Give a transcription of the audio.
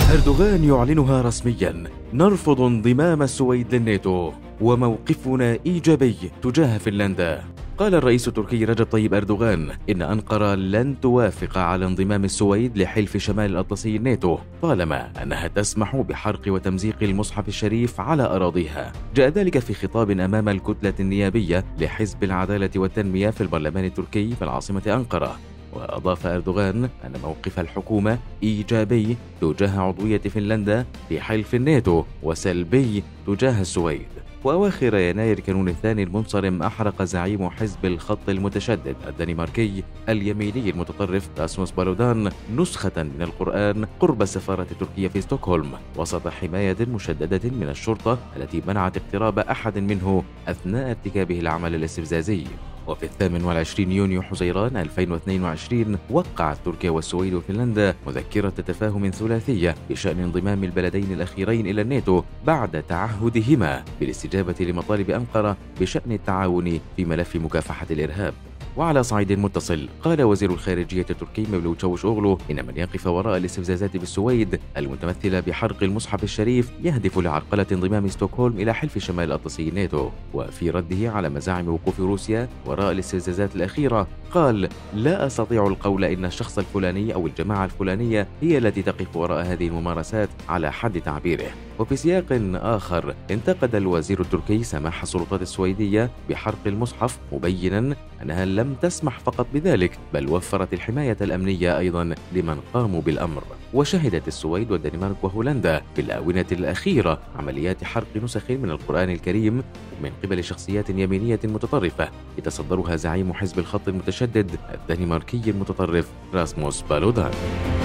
أردوغان يعلنها رسميا: نرفض انضمام السويد للناتو وموقفنا إيجابي تجاه فنلندا. قال الرئيس التركي رجب طيب أردوغان إن أنقرة لن توافق على انضمام السويد لحلف شمال الأطلسي الناتو طالما أنها تسمح بحرق وتمزيق المصحف الشريف على أراضيها. جاء ذلك في خطاب أمام الكتلة النيابية لحزب العدالة والتنمية في البرلمان التركي في العاصمة أنقرة. وأضاف أردوغان أن موقف الحكومة إيجابي تجاه عضوية فنلندا في حلف الناتو وسلبي تجاه السويد. وأواخر يناير كانون الثاني المنصرم أحرق زعيم حزب الخط المتشدد الدنماركي اليميني المتطرف راسموس بالودان نسخة من القرآن قرب السفارة التركية في ستوكهولم وسط حماية مشددة من الشرطة التي منعت اقتراب أحد منه أثناء ارتكابه العمل الاستفزازي. وفي 28 يونيو حزيران 2022 وقعت تركيا والسويد وفنلندا مذكرة تفاهم ثلاثية بشأن انضمام البلدين الأخيرين إلى الناتو بعد تعهدهما بالاستجابة لمطالب أنقرة بشأن التعاون في ملف مكافحة الإرهاب. وعلى صعيد متصل، قال وزير الخارجية التركي مevlut çavuşoğlu إن من يقف وراء الاستفزازات بالسويد المتمثلة بحرق المصحف الشريف يهدف لعرقلة انضمام ستوكهولم إلى حلف شمال الأطلسي الناتو. وفي رده على مزاعم وقوف روسيا وراء الاستفزازات الأخيرة قال: لا أستطيع القول إن الشخص الفلاني أو الجماعة الفلانية هي التي تقف وراء هذه الممارسات على حد تعبيره. وفي سياق آخر انتقد الوزير التركي سماح السلطات السويدية بحرق المصحف مبينا أنها لم تسمح فقط بذلك بل وفرت الحماية الأمنية أيضا لمن قاموا بالأمر. وشهدت السويد والدنمارك وهولندا في الآونة الأخيرة عمليات حرق نسخ من القرآن الكريم من قبل شخصيات يمينية متطرفة يتصدرها زعيم حزب الخط المتشدد الدنماركي المتطرف راسموس بالودان.